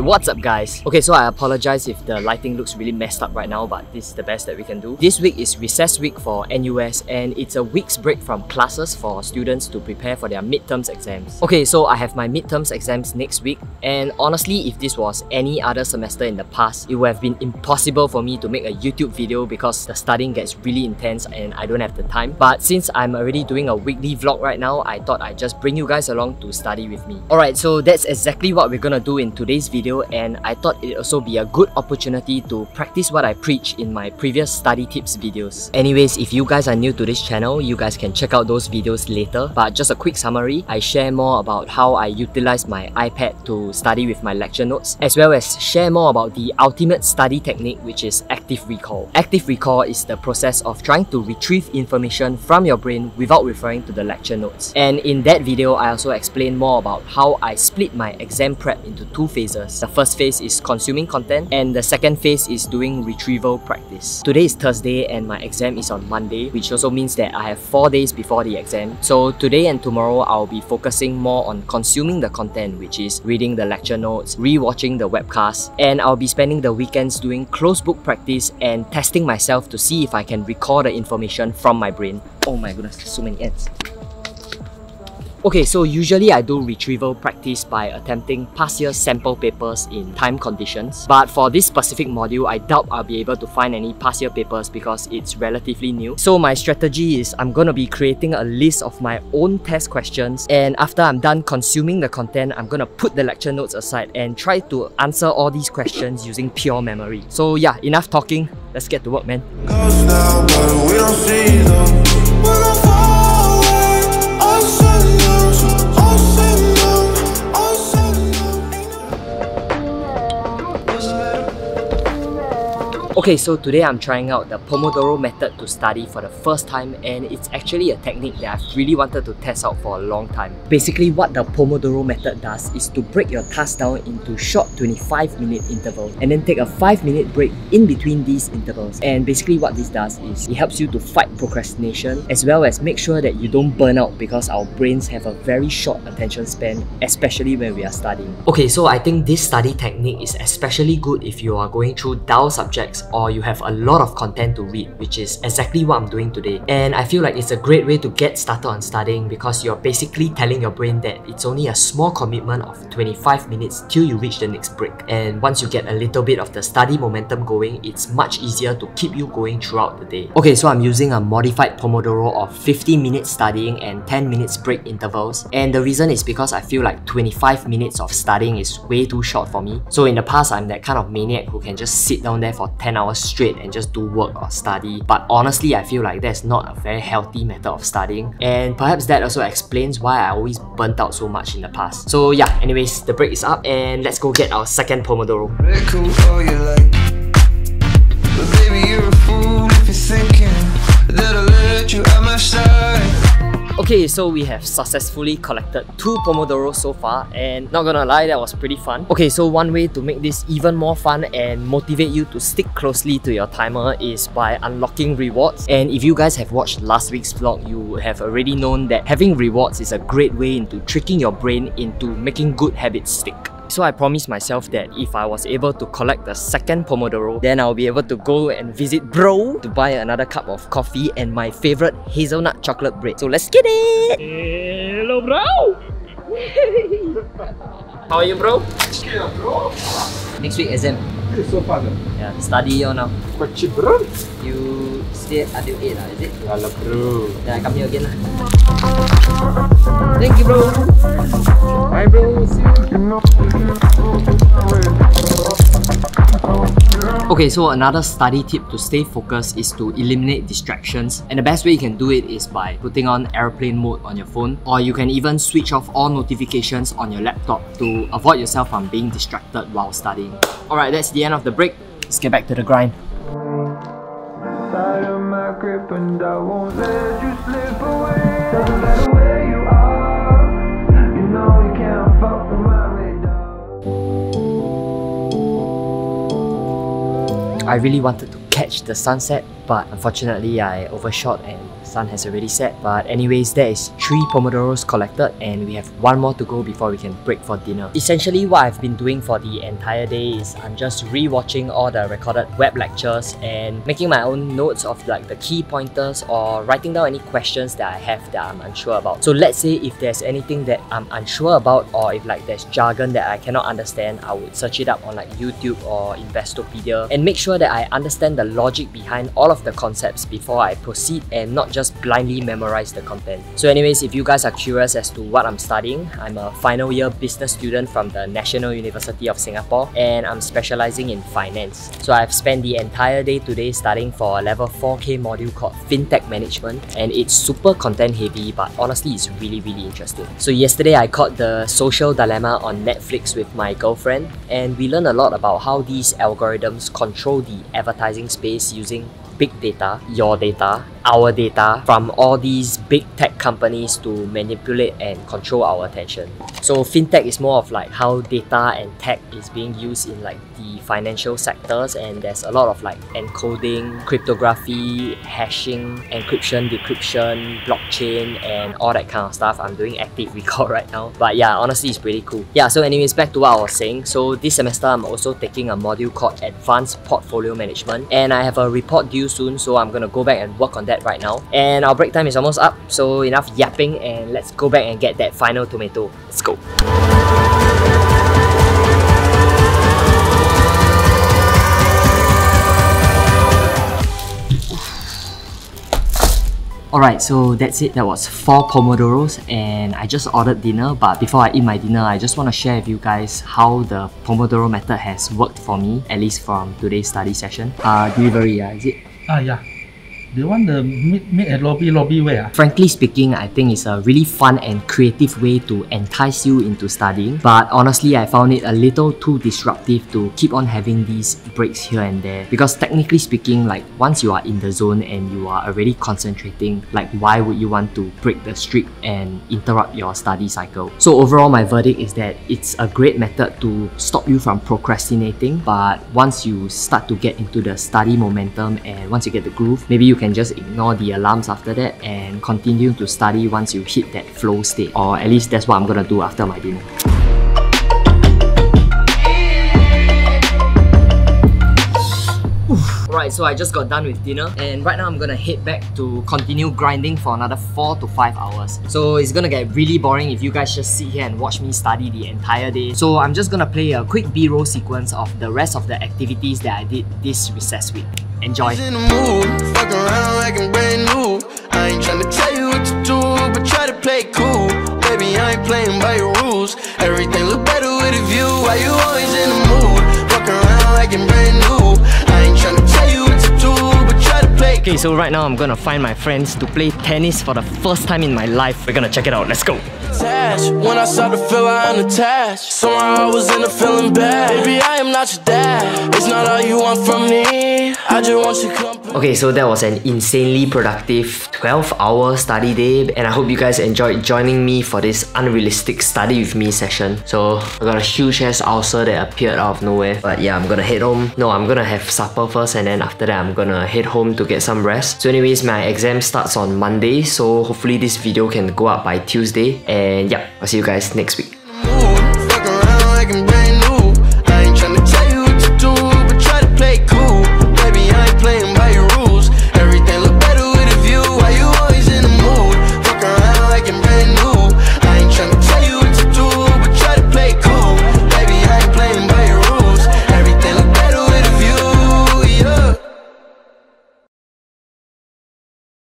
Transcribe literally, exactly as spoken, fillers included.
Alright, what's up guys? Okay, so I apologize if the lighting looks really messed up right now, but this is the best that we can do. This week is recess week for N U S and it's a week's break from classes for students to prepare for their midterms exams. Okay, so I have my midterms exams next week, and honestly, if this was any other semester in the past, it would have been impossible for me to make a YouTube video because the studying gets really intense and I don't have the time. But since I'm already doing a weekly vlog right now, I thought I'd just bring you guys along to study with me. Alright, so that's exactly what we're gonna do in today's video, and I thought it'd also be a good opportunity to practice what I preach in my previous study tips videos. Anyways, if you guys are new to this channel, you guys can check out those videos later, but just a quick summary, I share more about how I utilize my iPad to study with my lecture notes, as well as share more about the ultimate study technique, which is active recall. Active recall is the process of trying to retrieve information from your brain without referring to the lecture notes. And in that video, I also explain more about how I split my exam prep into two phases. The first phase is consuming content, and the second phase is doing retrieval practice. Today is Thursday and my exam is on Monday, which also means that I have four days before the exam. So today and tomorrow, I'll be focusing more on consuming the content, which is reading the lecture notes, re-watching the webcast, and I'll be spending the weekends doing closed book practice and testing myself to see if I can recall the information from my brain. Oh my goodness, so many ants. Okay, so usually I do retrieval practice by attempting past year sample papers in time conditions. But for this specific module, I doubt I'll be able to find any past year papers because it's relatively new. So my strategy is I'm gonna be creating a list of my own test questions, and after I'm done consuming the content, I'm gonna put the lecture notes aside and try to answer all these questions using pure memory. So yeah, enough talking, let's get to work, man. Okay, so today I'm trying out the pomodoro method to study for the first time, and it's actually a technique that I've really wanted to test out for a long time. Basically, what the pomodoro method does is to break your task down into short twenty-five minute intervals and then take a five minute break in between these intervals. And basically what this does is it helps you to fight procrastination as well as make sure that you don't burn out, because our brains have a very short attention span, especially when we are studying. Okay, so I think this study technique is especially good if you are going through dull subjects or you have a lot of content to read, which is exactly what I'm doing today. And I feel like it's a great way to get started on studying because you're basically telling your brain that it's only a small commitment of twenty-five minutes till you reach the next break. And once you get a little bit of the study momentum going, it's much easier to keep you going throughout the day. Okay, so I'm using a modified Pomodoro of fifty minutes studying and ten minutes break intervals. And the reason is because I feel like twenty-five minutes of studying is way too short for me. So in the past, I'm that kind of maniac who can just sit down there for ten hours straight and just do work or study. But honestly, I feel like that's not a very healthy method of studying, and perhaps that also explains why I always burnt out so much in the past. So yeah, anyways, the break is up and let's go get our second Pomodoro. Okay, so we have successfully collected two Pomodoros so far, and not gonna lie, that was pretty fun. Okay, so one way to make this even more fun and motivate you to stick closely to your timer is by unlocking rewards. And if you guys have watched last week's vlog, you would have already known that having rewards is a great way into tricking your brain into making good habits stick. So I promised myself that if I was able to collect the second Pomodoro, then I'll be able to go and visit bro to buy another cup of coffee and my favorite hazelnut chocolate bread. So let's get it! Hello bro! How are you bro? Yeah bro! Next week exam. It's so fun. Yeah, study on now. Quite cheap bro. You stay until eight lah, is it? Yalah bro. Then I come here again lah. Thank you bro! Bye bro, see you. Okay, so another study tip to stay focused is to eliminate distractions, and the best way you can do it is by putting on airplane mode on your phone, or you can even switch off all notifications on your laptop to avoid yourself from being distracted while studying. Alright, that's the end of the break. Let's get back to the grind. I really wanted to catch the sunset, but unfortunately I overshot and sun has already set. But anyways, there is three Pomodoros collected and we have one more to go before we can break for dinner. Essentially what I've been doing for the entire day is I'm just re-watching all the recorded web lectures and making my own notes of like the key pointers or writing down any questions that I have that I'm unsure about. So let's say if there's anything that I'm unsure about, or if like there's jargon that I cannot understand, I would search it up on like YouTube or Investopedia and make sure that I understand the logic behind all of the concepts before I proceed and not just blindly memorize the content. So anyways, if you guys are curious as to what I'm studying, I'm a final year business student from the National University of Singapore and I'm specializing in finance. So I've spent the entire day today studying for a level four K module called Fintech Management, and it's super content heavy, but honestly it's really really interesting. So yesterday I caught The Social Dilemma on Netflix with my girlfriend and we learned a lot about how these algorithms control the advertising space using big data, your data, our data from all these big tech companies to manipulate and control our attention. So fintech is more of like how data and tech is being used in like the financial sectors, and there's a lot of like encoding, cryptography, hashing, encryption, decryption, blockchain and all that kind of stuff. I'm doing active record right now, but yeah, honestly it's pretty cool. Yeah, so anyways, back to what I was saying. So this semester I'm also taking a module called Advanced Portfolio Management and I have a report due soon, so I'm gonna go back and work on that right now. And our break time is almost up, so enough yapping and let's go back and get that final tomato. Let's go. Alright, so that's it. That was four Pomodoros and I just ordered dinner, but before I eat my dinner, I just want to share with you guys how the Pomodoro method has worked for me, at least from today's study session. Uh, delivery, yeah, is it? Ah, yeah. Do you want the meet, meet at lobby lobby way? Ah? Frankly speaking, I think it's a really fun and creative way to entice you into studying. But honestly, I found it a little too disruptive to keep on having these breaks here and there. Because technically speaking, like once you are in the zone and you are already concentrating, like why would you want to break the streak and interrupt your study cycle? So overall, my verdict is that it's a great method to stop you from procrastinating. But once you start to get into the study momentum and once you get the groove, maybe you can just ignore the alarms after that and continue to study once you hit that flow state. Or at least that's what I'm gonna do after my dinner. Alright, so I just got done with dinner and right now I'm gonna head back to continue grinding for another four to five hours. So it's gonna get really boring if you guys just sit here and watch me study the entire day. So I'm just gonna play a quick B-roll sequence of the rest of the activities that I did this recess week. Enjoy! In the mood, fuck around like I'm brand new. I ain't tryna tell you what to do, but try to play it cool. Baby, I ain't playing by your rules. Everything look better with a view. Why you always in the mood? Fuck around like I'm brand new. I ain't tryna tell you what to do, but try to play it cool. Okay, so right now I'm gonna find my friends to play tennis for the first time in my life. We're gonna check it out. Let's go! When I start to feel I'm unattached, somehow I was in a feeling bad. Baby, I am not your dad. It's not all you want from me. I just want your company. Okay, so that was an insanely productive twelve hour study day and I hope you guys enjoyed joining me for this unrealistic study with me session. So I got a huge ass ulcer that appeared out of nowhere. But yeah, I'm gonna head home. No, I'm gonna have supper first and then after that I'm gonna head home to get some rest. So anyways, my exam starts on Monday, so hopefully this video can go up by Tuesday. And yeah, I'll see you guys next week.